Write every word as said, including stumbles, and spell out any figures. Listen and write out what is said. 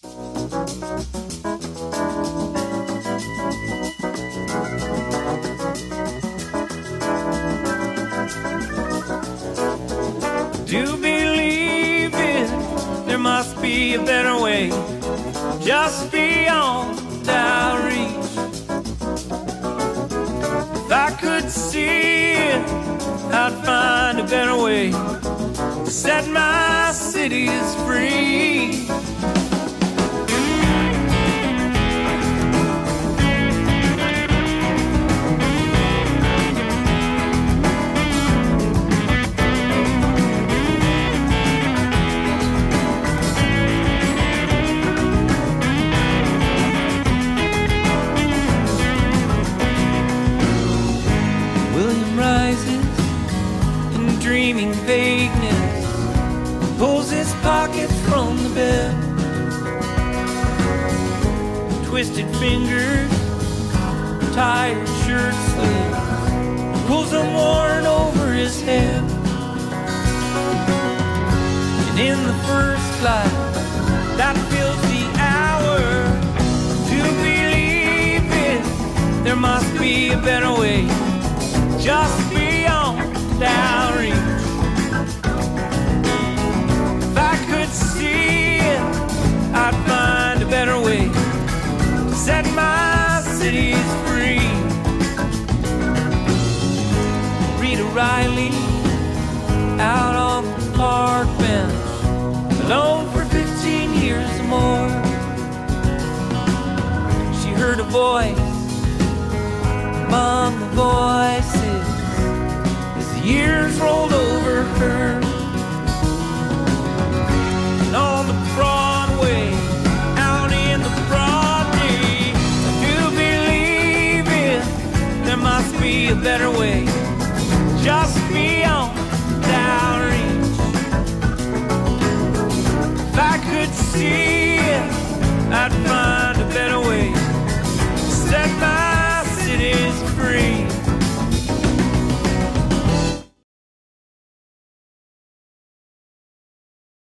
Do believe it, there must be a better way, just beyond our reach. If I could see it, I'd find a better way to set my cities free. Dreaming vagueness, pulls his pockets from the bed. Twisted fingers, tired shirt sleeves, pulls them worn over his head. And in the first light that fills the hour, to believe it, there must be a better way, just beyond our reach. If I could see it, I'd find a better way to set my cities free. Rita Riley, out on the park bench, alone for fifteen years or more. She heard a voice among the voices, years rolled over her. And on the Broadway, out in the broad day, I do believe it, there must be a better way, just beyond our reach. If I could see it, I'd find